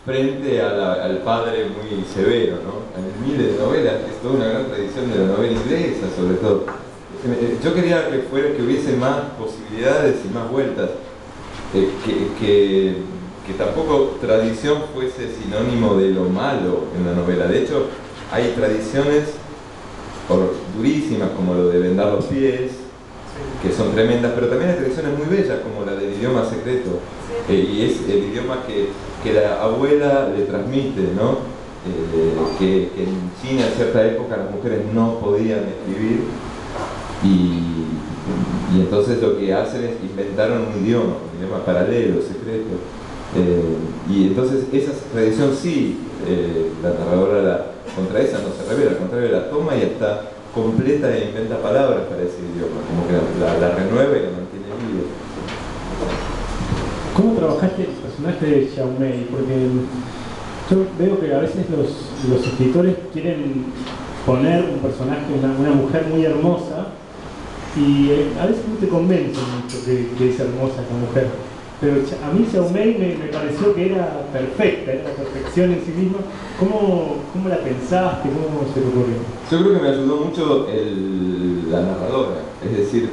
frente al padre muy severo, ¿no? Hay miles de novelas, es toda una gran tradición de la novela inglesa, sobre todo. Yo quería que hubiese más posibilidades y más vueltas, que tampoco tradición fuese sinónimo de lo malo en la novela. De hecho, hay tradiciones durísimas, como lo de vendar los pies, que son tremendas, pero también hay tradiciones muy bellas, como la del idioma secreto, y es el idioma que la abuela le transmite, ¿no? Que en China en cierta época las mujeres no podían escribir, y entonces lo que hacen es inventaron un idioma paralelo, secreto, y entonces esa tradición sí, la narradora contra esa no se revela, al contrario la toma y está completa e inventa palabras para ese idioma, como que la renueva y la mantiene viva. ¿Cómo trabajaste el personaje de Xiaomei? Porque yo veo que a veces los escritores quieren poner un personaje, una mujer muy hermosa, y a veces no te convence mucho que es hermosa esa mujer. Pero a mí Xiaomei me pareció que era perfecta, era la perfección en sí misma. ¿Cómo la pensaste? ¿Cómo se te ocurrió? Yo creo que me ayudó mucho la narradora, es decir,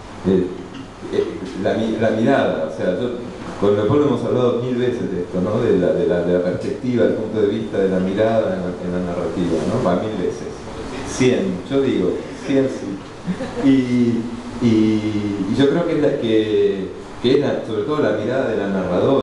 la mirada. O sea, con Leopoldo hemos hablado 1000 veces de esto, ¿no? De la perspectiva, el punto de vista, de la mirada en la narrativa, ¿no? Para 1000 veces. 100, yo digo, 100 sí. Y yo creo que es sobre todo la mirada de la narradora.